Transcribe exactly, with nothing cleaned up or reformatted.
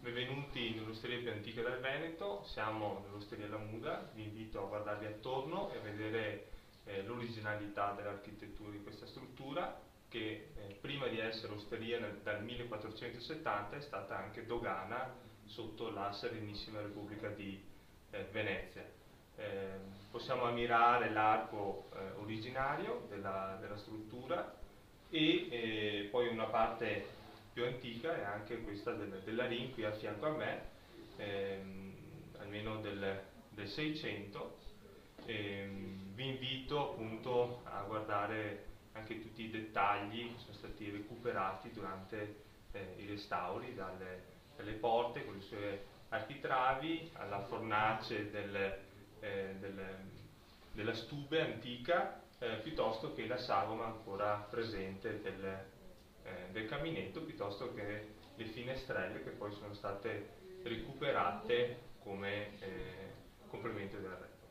Benvenuti nell'osteria più antica del Veneto, siamo nell'osteria La Muda, vi invito a guardarvi attorno e a vedere eh, l'originalità dell'architettura di questa struttura che eh, prima di essere osteria nel, dal millequattrocentosettanta è stata anche dogana sotto la Serenissima Repubblica di eh, Venezia. Eh, possiamo ammirare l'arco eh, originario della, della struttura e eh, poi una parte più antica è anche questa del, della Rin qui a fianco a me, ehm, almeno del, del seicento. Ehm, vi invito appunto a guardare anche tutti i dettagli che sono stati recuperati durante eh, i restauri, dalle, dalle porte con le sue architravi alla fornace del, eh, del, della stube antica, eh, piuttosto che la sagoma ancora presente del, eh, del caminetto, piuttosto che le finestrelle che poi sono state recuperate come eh, complemento del re.